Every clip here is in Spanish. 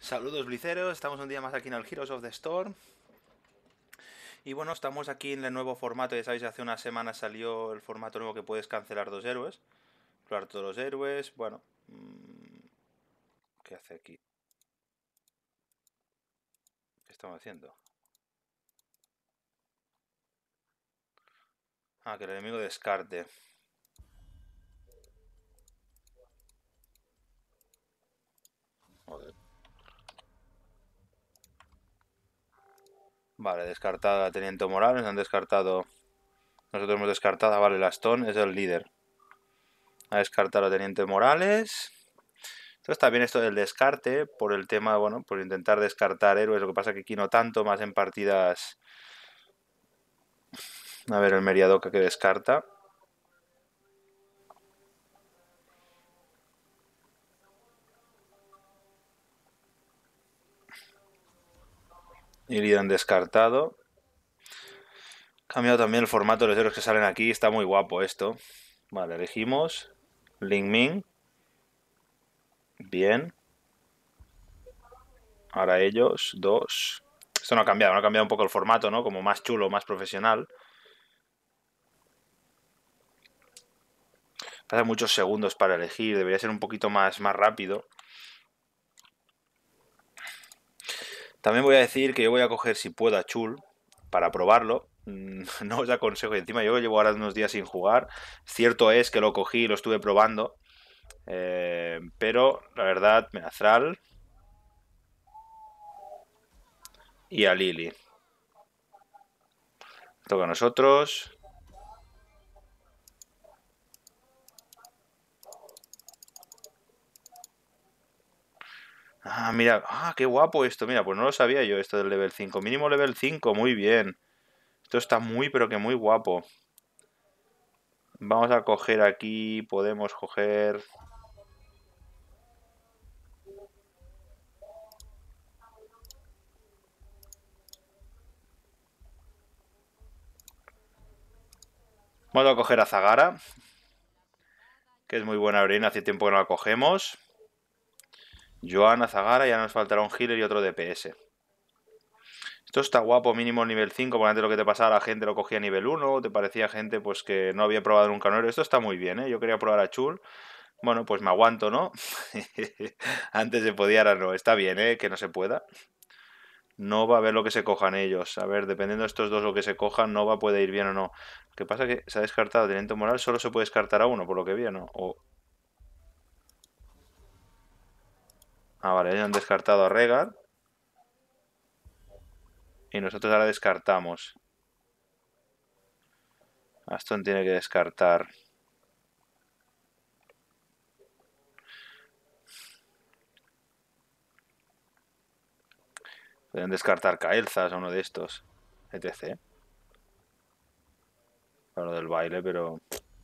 Saludos bliceros, estamos un día más aquí en el Heroes of the Storm. Y bueno, estamos aquí en el nuevo formato. Ya sabéis, hace unas semanas salió el formato nuevo que puedes cancelar dos héroes. Probar todos los héroes. Bueno, ¿qué hace aquí? ¿Qué estamos haciendo? Ah, que el enemigo descarte. Joder. Vale, descartada Teniente Morales. Han descartado. Nosotros hemos descartado. Vale, el Aston es el líder. Ha descartado a Teniente Morales. Esto está bien, esto del descarte, por el tema, bueno, por intentar descartar héroes. Lo que pasa que aquí no tanto, más en partidas. A ver, el Meriadoka que descarta. Illidan descartado. Cambiado también el formato de los héroes que salen aquí. Está muy guapo esto. Vale, elegimos. Ling Ming. Bien. Ahora ellos, dos. Esto no ha cambiado un poco el formato, ¿no? Como más chulo, más profesional. Pasa muchos segundos para elegir. Debería ser un poquito más rápido. También voy a decir que yo voy a coger, si puedo, a Chul para probarlo. No os aconsejo. Y encima yo llevo ahora unos días sin jugar. Cierto es que lo cogí y lo estuve probando. Pero la verdad, me Thrall y a Lily. Toca a nosotros. Ah, mira. Ah, qué guapo esto. Mira, pues no lo sabía yo esto del level 5. Mínimo level 5, muy bien. Esto está muy, pero que muy guapo. Vamos a coger aquí. Podemos coger... Vamos a coger a Zagara, que es muy buena heroína. Hace tiempo que no la cogemos. Johanna, Zagara, ya nos faltará un healer y otro DPS. Esto está guapo, mínimo nivel 5, porque antes lo que te pasaba, la gente lo cogía a nivel 1, te parecía gente pues que no había probado nunca un héroe. Esto está muy bien, ¿eh? Yo quería probar a Chul. Bueno, pues me aguanto, ¿no? Antes se podía, ahora no. Está bien, ¿eh? Que no se pueda. Nova, a ver lo que se cojan ellos. A ver, dependiendo de estos dos lo que se cojan, Nova puede ir bien o no. Lo que pasa es que se ha descartado Teniente Moral, solo se puede descartar a uno, por lo que vi, ¿no? Ah, vale, ellos han descartado a Regar. Y nosotros ahora descartamos. Aston tiene que descartar. Pueden descartar Kael'thas a uno de estos. etc. Para lo del baile, pero...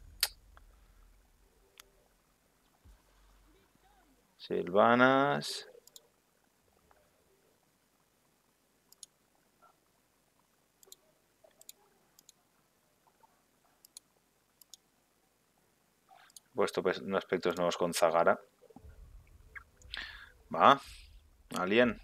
Silvanas... Puesto pues, aspectos nuevos con Zagara. Va. Alien.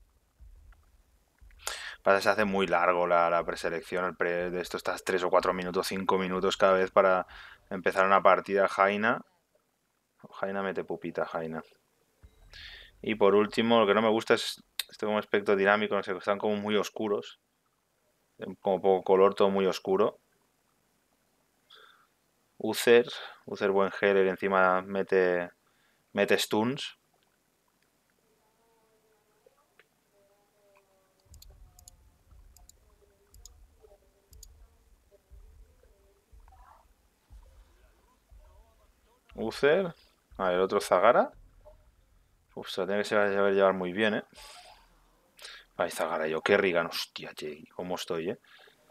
Pasa, se hace muy largo la preselección. De esto estás 3 o 4 minutos, 5 minutos cada vez para empezar una partida. Jaina. Jaina mete pupita, Jaina. Y por último, lo que no me gusta es este como aspecto dinámico. No sé, están como muy oscuros. Como poco color, todo muy oscuro. Uther. Uther buen healer, encima mete stuns. Uther. A ver, otro Zagara. Uf, se la tiene que saber llevar muy bien, ¿eh? Ay, Zagara, yo qué Rigan. Hostia, che, cómo estoy, ¿eh?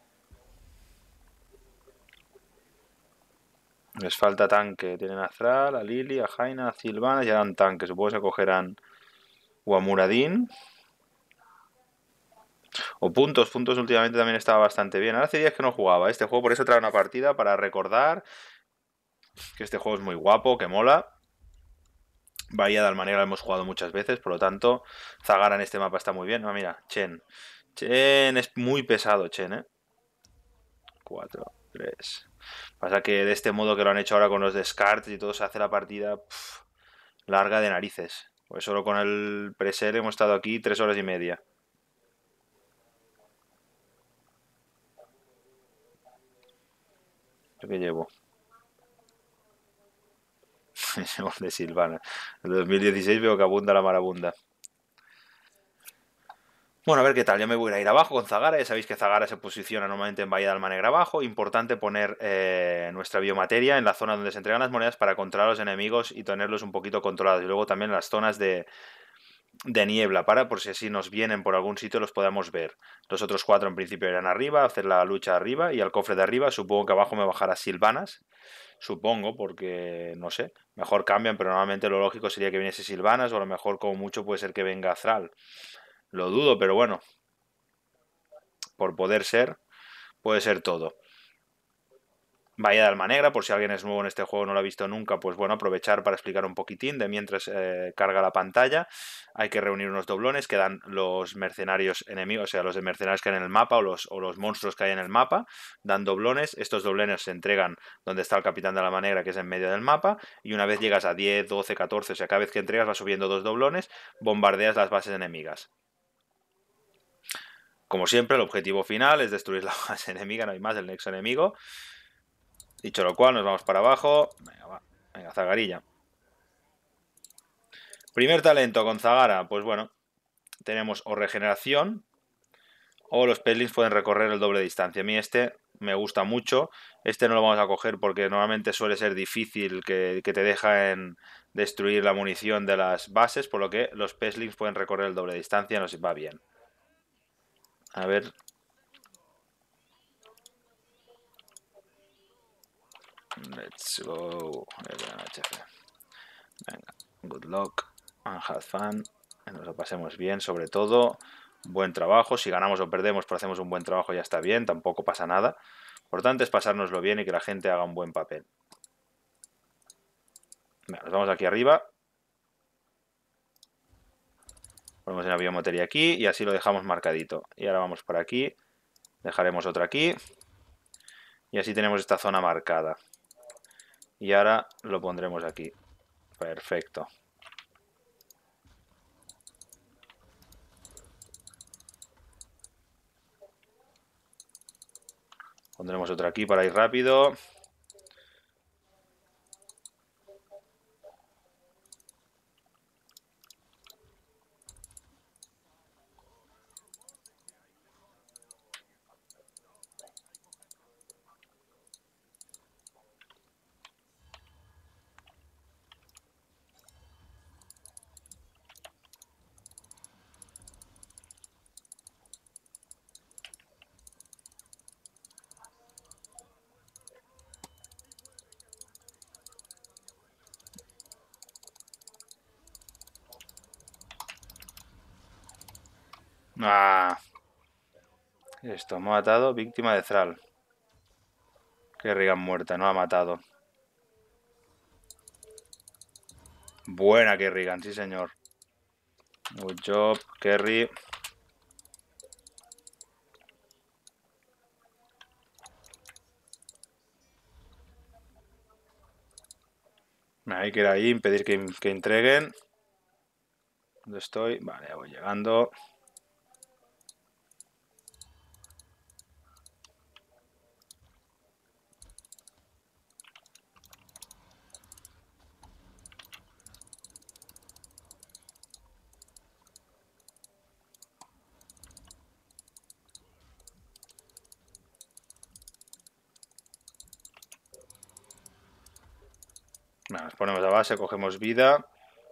Les falta tanque. Tienen a Thrall, a Lily, a Jaina, a Sylvana y harán tanque. Supongo que se cogerán o a Muradin. O puntos. Puntos últimamente también estaba bastante bien. Ahora hace días que no jugaba este juego, por eso trae una partida para recordar que este juego es muy guapo, que mola. Bahía de Almanera la hemos jugado muchas veces, por lo tanto, Zagara en este mapa está muy bien. Ah, mira, Chen. Chen es muy pesado, Chen, ¿eh? 4, 3. Pasa que de este modo que lo han hecho ahora con los descartes y todo, se hace la partida larga de narices. Pues solo con el preser hemos estado aquí 3 horas y media. ¿Yo qué llevo? De Silvana. En 2016 veo que abunda la marabunda. Bueno, a ver qué tal. Yo me voy a ir abajo con Zagara. Ya sabéis que Zagara se posiciona normalmente en Bahía de Almanegra abajo. Importante poner nuestra biomateria en la zona donde se entregan las monedas para controlar a los enemigos y tenerlos un poquito controlados. Y luego también en las zonas de niebla para por si así nos vienen por algún sitio los podamos ver. Los otros 4 en principio irán arriba, hacer la lucha arriba y al cofre de arriba supongo que abajo me bajará Silvanas. Supongo, porque no sé, mejor cambian, pero normalmente lo lógico sería que viniese Silvanas o a lo mejor como mucho puede ser que venga Thrall. Lo dudo, pero bueno, por poder ser, puede ser todo. Bahía de Almanegra, por si alguien es nuevo en este juego no lo ha visto nunca, pues bueno, aprovechar para explicar un poquitín de mientras carga la pantalla. Hay que reunir unos doblones que dan los mercenarios enemigos, o sea, los de mercenarios que hay en el mapa o los monstruos que hay en el mapa, dan doblones. Estos doblones se entregan donde está el capitán de la Negra, que es en medio del mapa, y una vez llegas a 10, 12, 14, o sea, cada vez que entregas vas subiendo 2 doblones, bombardeas las bases enemigas. Como siempre, el objetivo final es destruir la base enemiga, no hay más, el nexo enemigo. Dicho lo cual, nos vamos para abajo. Venga, va. Venga, Zagarilla. Primer talento con Zagara. Pues bueno, tenemos o regeneración o los Petlings pueden recorrer el doble de distancia. A mí este me gusta mucho. Este no lo vamos a coger porque normalmente suele ser difícil que te dejen destruir la munición de las bases, por lo que los Petlings pueden recorrer el doble de distancia. Nos va bien. A ver. Let's go. Venga, good luck and have fun. Nos lo pasemos bien, sobre todo. Buen trabajo. Si ganamos o perdemos, pero hacemos un buen trabajo, ya está bien. Tampoco pasa nada. Lo importante es pasárnoslo bien y que la gente haga un buen papel. Venga, nos vamos aquí arriba. Ponemos una biomateria aquí y así lo dejamos marcadito. Y ahora vamos por aquí. Dejaremos otra aquí. Y así tenemos esta zona marcada. Y ahora lo pondremos aquí. Perfecto. Pondremos otra aquí para ir rápido. Ah, esto me ha matado. Víctima de Thrall. Kerrigan muerta, no ha matado. Buena Kerrigan, sí señor. Good job, Kerry. Hay que ir ahí, impedir que entreguen. ¿Dónde estoy? Vale, ya voy llegando. Bueno, nos ponemos a base, cogemos vida.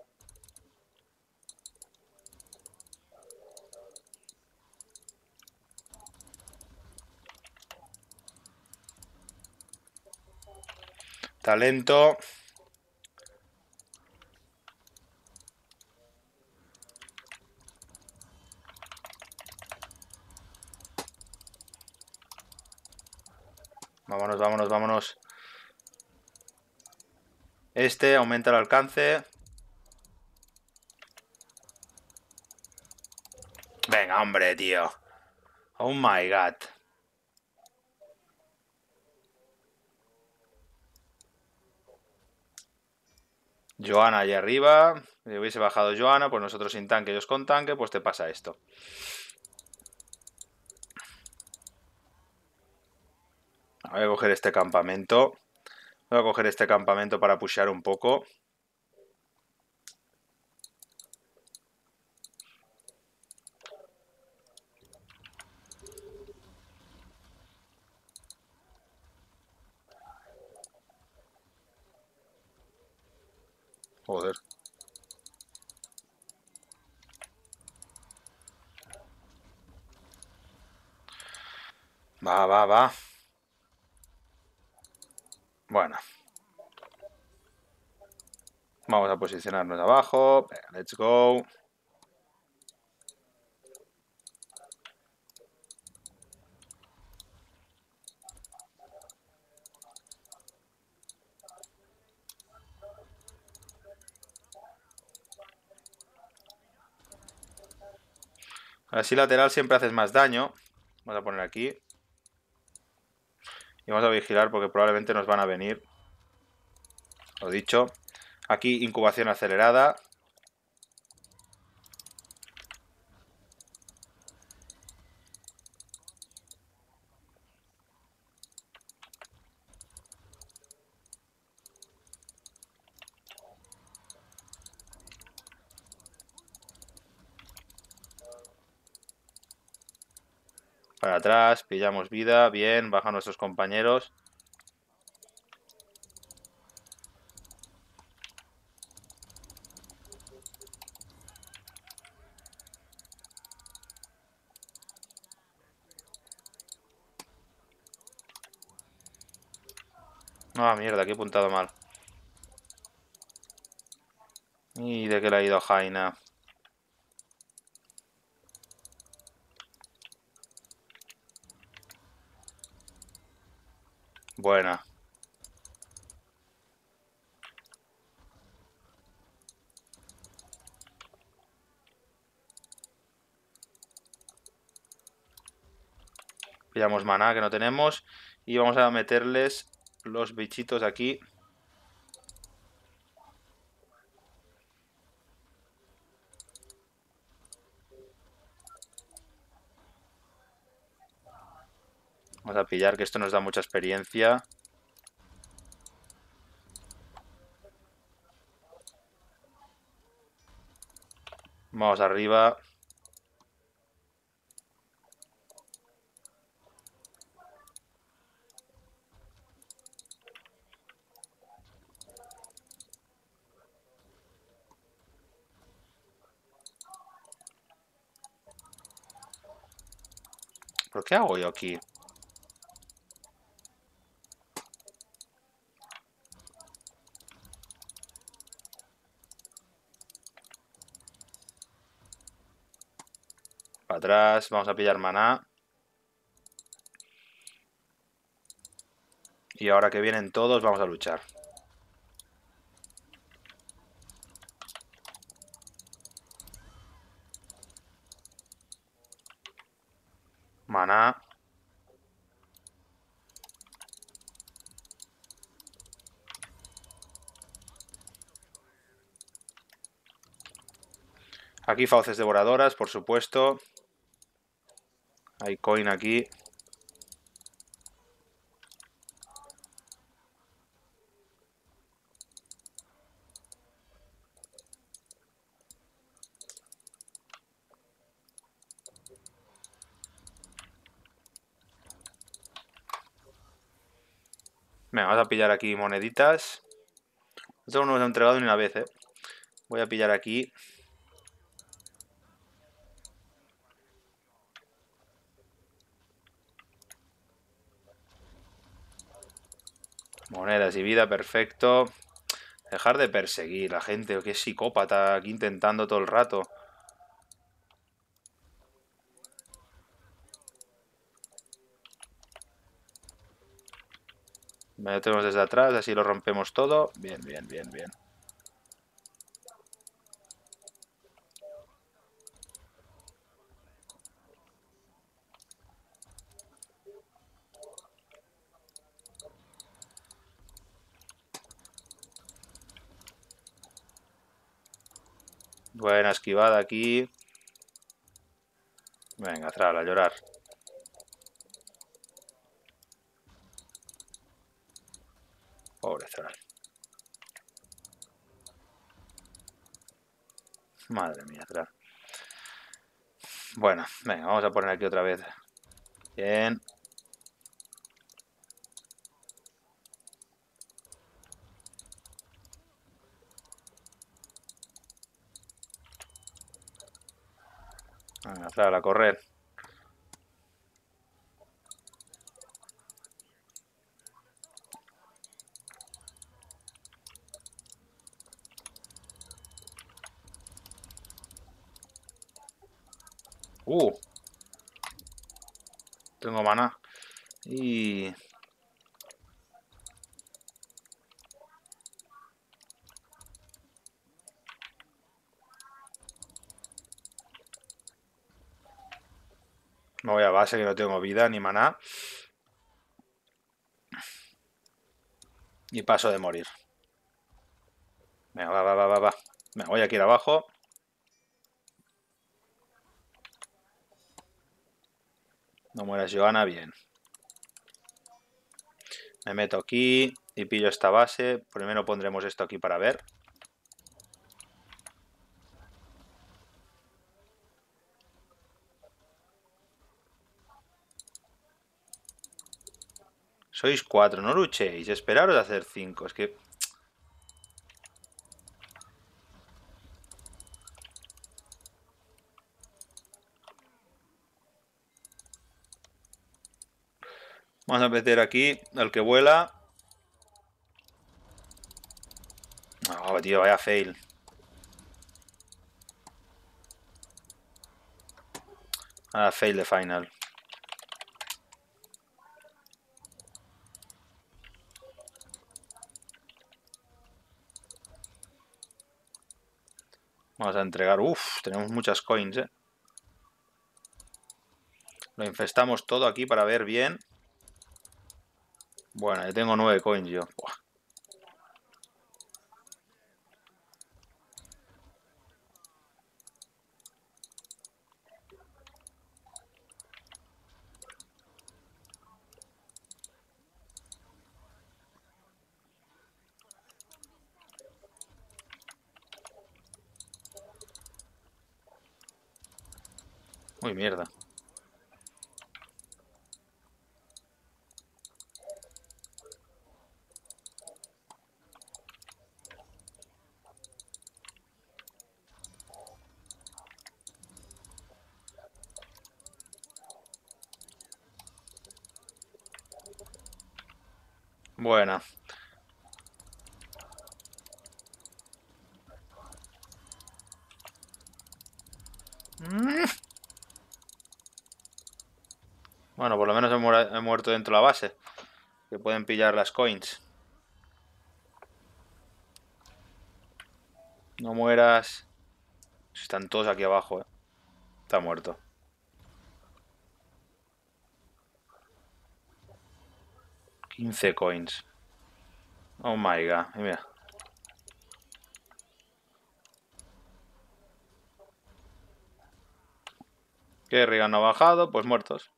Talento. Vámonos, vámonos, vámonos. Este aumenta el alcance. Venga, hombre, tío. Oh my god. Joana allá arriba. Si hubiese bajado Joana, pues nosotros sin tanque, ellos con tanque, pues te pasa esto. Voy a coger este campamento. Voy a coger este campamento para pushear un poco. Joder. Va, va, va. Bueno. Vamos a posicionarnos abajo. Venga, let's go. Así lateral siempre haces más daño. Vamos a poner aquí. Y vamos a vigilar porque probablemente nos van a venir. Lo dicho. Aquí incubación acelerada. Para atrás, pillamos vida. Bien, bajan nuestros compañeros. Ah, mierda, que he apuntado mal. ¿Y de qué le ha ido a Jaina? Buena. Pillamos maná que no tenemos. Y vamos a meterles los bichitos aquí. Vamos a pillar que esto nos da mucha experiencia. Vamos arriba. ¿Pero qué hago yo aquí? Para atrás. Vamos a pillar maná. Y ahora que vienen todos, vamos a luchar. Maná. Aquí fauces devoradoras, por supuesto. Hay coin aquí. Venga, vamos a pillar aquí moneditas. Esto no nos ha entregado ni una vez, ¿eh? Voy a pillar aquí. Monedas y vida, perfecto. Dejar de perseguir a la gente, que es psicópata aquí intentando todo el rato. Lo tenemos desde atrás, así lo rompemos todo. Bien, bien, bien, bien. Buena esquivada aquí. Venga, Thrall, a llorar. Pobre Thrall. Madre mía, Thrall. Bueno, venga, vamos a poner aquí otra vez. Bien. Venga, Thrall, a correr. Tengo maná. Y... me voy a base que no tengo vida ni maná. Y paso de morir. Venga, va. Me voy aquí abajo. No mueras, Johanna, bien. Me meto aquí y pillo esta base. Primero pondremos esto aquí para ver. Sois 4, no luchéis. Esperaros a hacer 5. Es que... vamos a meter aquí el que vuela. Oh, tío, vaya fail. Fail de final. Vamos a entregar. Uf, tenemos muchas coins, Lo infestamos todo aquí para ver bien. Bueno, ya tengo 9 coins yo. Buah. Uy, mierda. Buena. Bueno, por lo menos he muerto dentro de la base. Que pueden pillar las coins. No mueras. Están todos aquí abajo, Está muerto. 15 coins. Oh my god. Y mira. Kerrigan no ha bajado, pues muertos.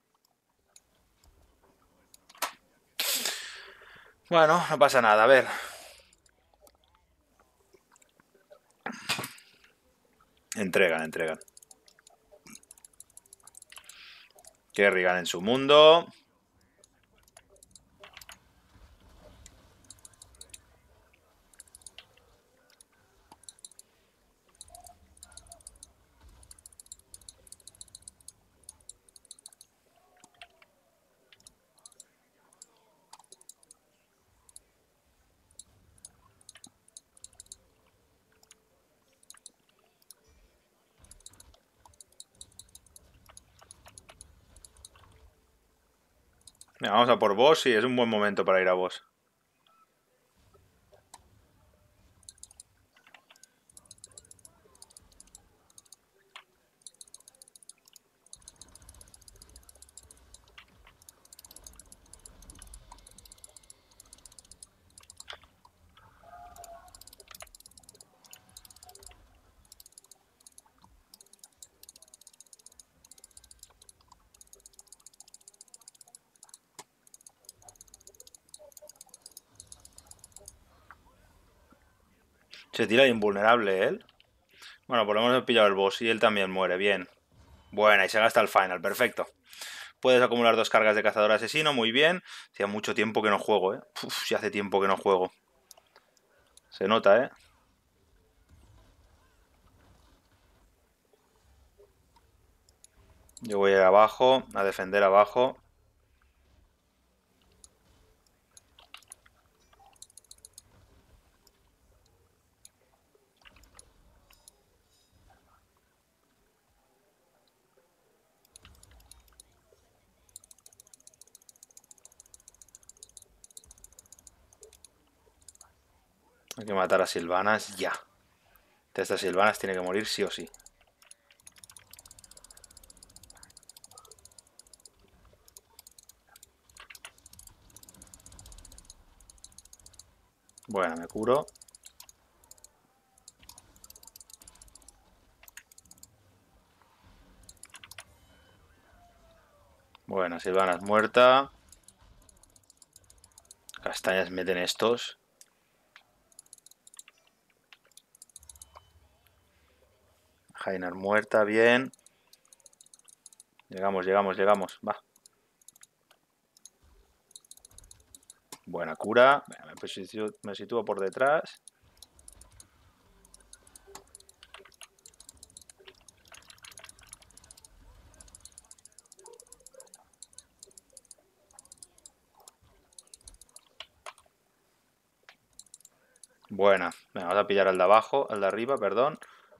Bueno, no pasa nada, a ver. Entregan. Kerrigan en su mundo. Mira, vamos a por boss y es un buen momento para ir a boss. Se tira invulnerable él. Bueno, por lo menos he pillado el boss y él también muere. Bien. Buena, y se gasta el final. Perfecto. Puedes acumular 2 cargas de cazador asesino. Muy bien. Hacía mucho tiempo que no juego, ¿eh? Uf, sí hace tiempo que no juego. Se nota, ¿eh? Yo voy a ir abajo, a defender abajo. Hay que matar a Sylvanas ya. De estas Sylvanas tiene que morir sí o sí. Bueno, me curo. Bueno, Sylvanas muerta. Castañas meten estos. Jainar muerta, bien. Llegamos, llegamos, llegamos. Va. Buena cura. Me sitúo por detrás. Buena. Venga, vamos a pillar al de abajo, al de arriba, perdón.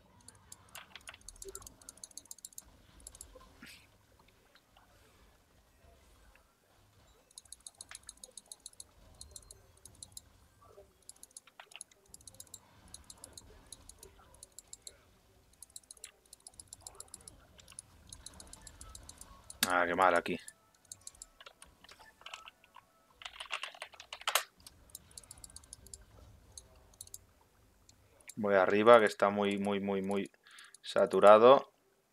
Ah, qué mal aquí. Voy arriba, que está muy saturado.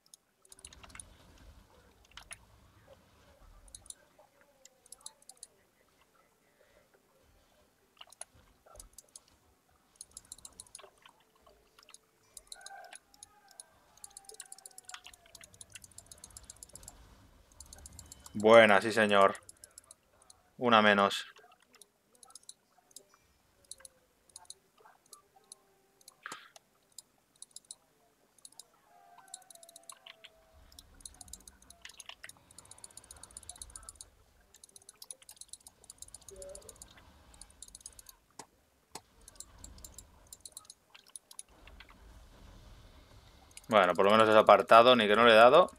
Buena, sí señor. Una menos. Bueno, por lo menos es apartado, ni que no le he dado.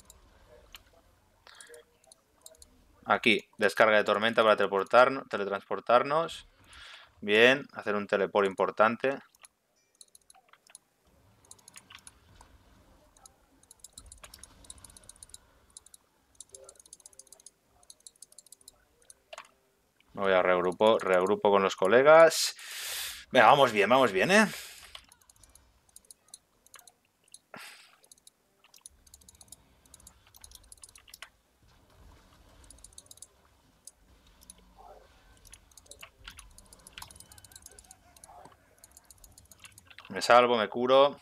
Aquí, descarga de tormenta para teletransportarnos. Bien, hacer un teleport importante. Me voy a reagrupo con los colegas. Venga, vamos bien, ¿eh? Me salvo, me curo.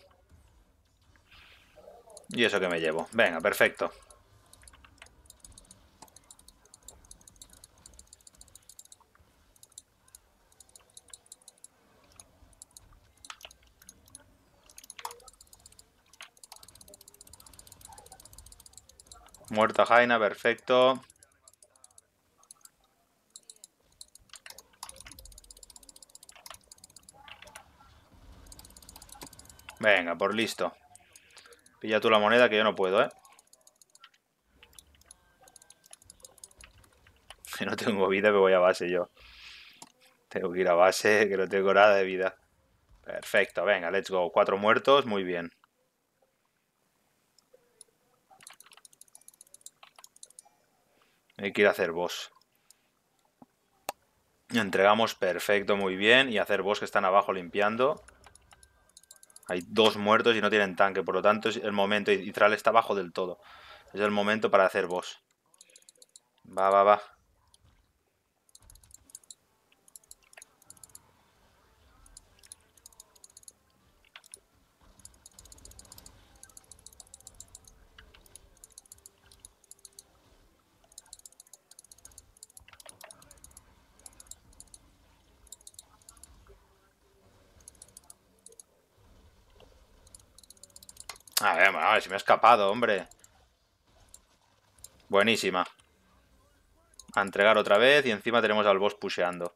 Y eso que me llevo. Venga, perfecto. Muerta Jaina, perfecto. Venga, por listo. Pilla tú la moneda que yo no puedo, ¿eh? Que no tengo vida, me voy a base yo. Tengo que ir a base, que no tengo nada de vida. Perfecto, venga, let's go. 4 muertos, muy bien. Hay que ir a hacer boss. Entregamos perfecto, muy bien. Y hacer boss que están abajo limpiando. Hay 2 muertos y no tienen tanque, por lo tanto es el momento. Y Thrall está abajo del todo. Es el momento para hacer boss. Va, va, va. A ver si me ha escapado, hombre. Buenísima. A entregar otra vez y encima tenemos al boss pusheando.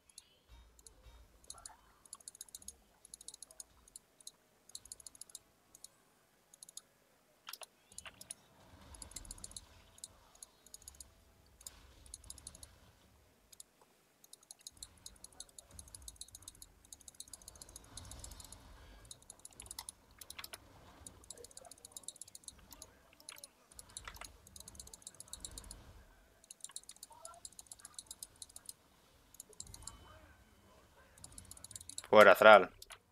Fuera, Thrall.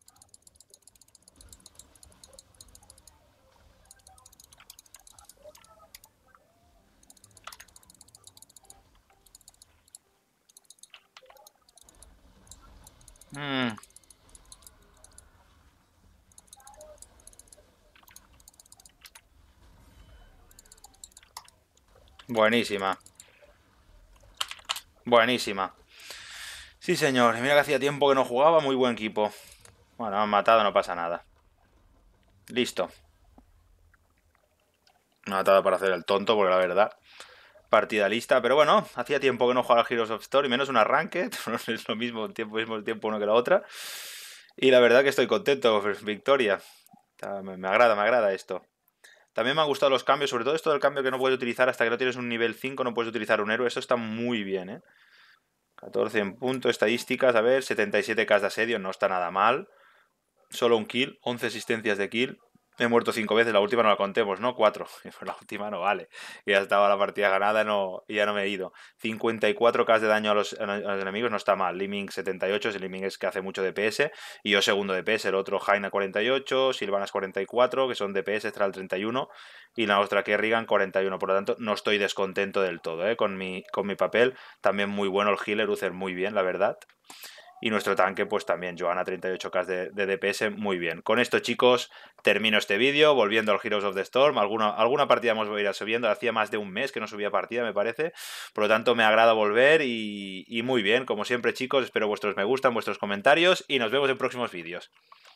Mm, buenísima. Buenísima. Sí, señor. Mira que hacía tiempo que no jugaba. Muy buen equipo. Bueno, me han matado, no pasa nada. Listo. Me han matado para hacer el tonto, porque la verdad... Partida lista, pero bueno, hacía tiempo que no jugaba al Heroes of Storm y menos un arranque, no es lo mismo mismo tiempo uno que la otra. Y la verdad que estoy contento, victoria. Me agrada esto. También me han gustado los cambios, sobre todo esto del cambio que no puedes utilizar hasta que no tienes un nivel 5, no puedes utilizar un héroe, eso está muy bien, ¿eh? 14 en punto, estadísticas, a ver, 77k de asedio, no está nada mal. Solo un kill, 11 asistencias de kill. He muerto 5 veces, la última no la contemos, ¿no? 4. La última no vale. Ya estaba la partida ganada y ya no me he ido. 54k de daño a los enemigos, no está mal. Liming 78, ese Liming es que hace mucho DPS. Y yo segundo DPS, el otro Jaina 48, Sylvanas 44, que son DPS extra el 31. Y la otra Kerrigan 41. Por lo tanto, no estoy descontento del todo, ¿eh? Con mi papel. También muy bueno el healer, Uther muy bien, la verdad. Y nuestro tanque, pues también, Johanna 38k de DPS, muy bien. Con esto, chicos, termino este vídeo, volviendo al Heroes of the Storm. Alguna partida hemos ido subiendo, hacía más de un mes que no subía partida, me parece. Por lo tanto, me agrada volver y muy bien. Como siempre, chicos, espero vuestros me gustan, vuestros comentarios y nos vemos en próximos vídeos.